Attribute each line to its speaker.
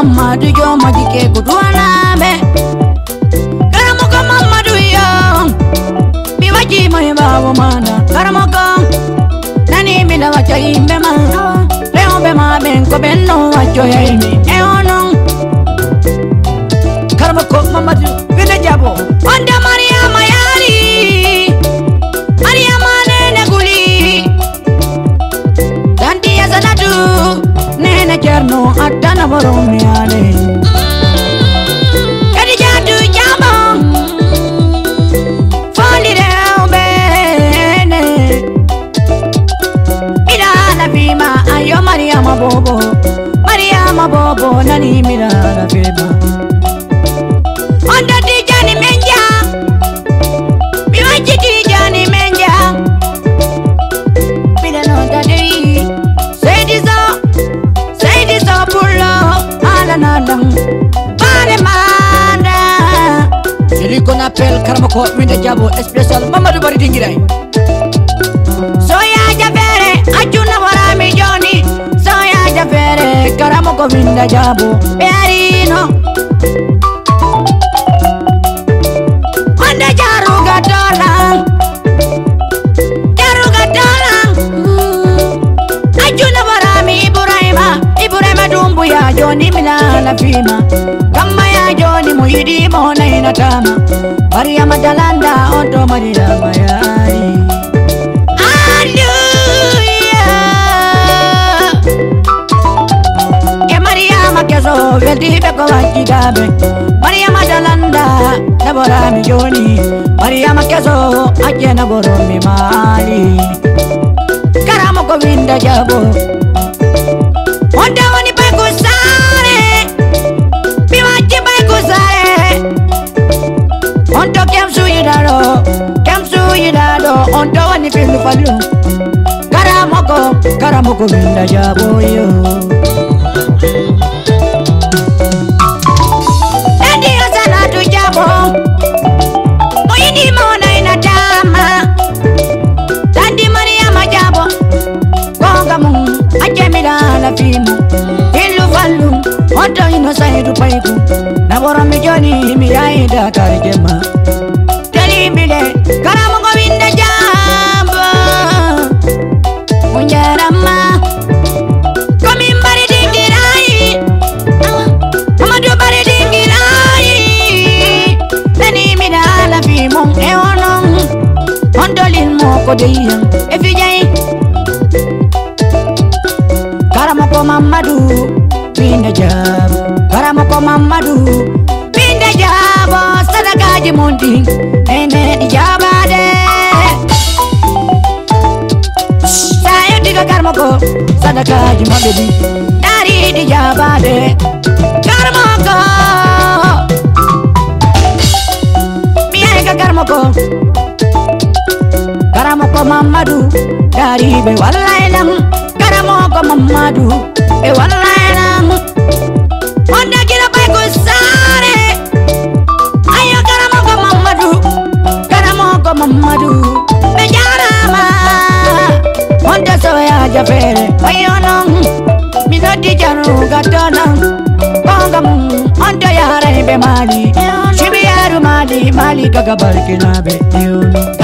Speaker 1: Mamadu yo majike kuduana be. Karamoko Mamadu yo. Biwaji moye bawo mana. Karamoko nani mina wacha imbe ma. Leo be ma benko benno wacho ya imi. Eono. Karamoko Mamadu gede jabo. Onda Maria Mayali. Maria Mane guli. Tanti ya sanadu. Nene Cerno adana borong ale. Kadi jadu jamong. Fali reo bene. Mira la bima ayo Maria Mabobo. Maria Mabobo nani mira la bima. Onda tijani menja. Biwaji tijani menja. Mira no dadei. Say this up pulo ala nadang pare manda. Silicon apel Karamoko minda jabo special Mamadu bari dingirai. Soya jafere ajuna warami joni. Soya jafere Karamoko minda jabo perino. Onda jaruga dolang. Jaruga dolang. Ajuna warami Iburema dumbu ya Joni mina la fima. Kama ya Joni muhidi mona inatama. Maria Madalanda onto Maria Mayari. Hallelujah. Ke Maria makezo veldi beko wajidabe. Maria Madalanda nabora mi Joni. Maria makezo aje naboro mi mali. Karamoko winda jabo. Onda wani baiko sare. Biwaji baiko sare. Ondo kemsu yidado. Ondo wani filu falu. Karamoko winda jabo yo. Nandi asana tu jabo. Moyini mona inatama. Tandi Maria majabo. Konga mungu. Ajemira la fimu ilu falu ondo ino saidu paiku nabora mijoni miyaida karjema dalibile Karamongo winda jamba unjarama komi mbari dingirai amadu bari dingirai nani mina la fimu eonon ondo lin moko deya efijai Karamoko Mamadu pinda jabo. Karamoko Mamadu pinda jabo. Sadaka jimundi nene di jabade. Sayo diga Karamoko sadaka jimabedi dari di jabade. Karamoko miyaga Karamoko. Karamoko Mamadu dari be walailang. Karamoko Mamadu e walailang. Onda kira baiko sare. Ayo Karamoko Mamadu. Karamoko Mamadu bejarama. Onda soya jafere ayo nong. Minodi jaru gatonang. Kongam onda yara be mali. Shibiyaru mali kagabar kinabe.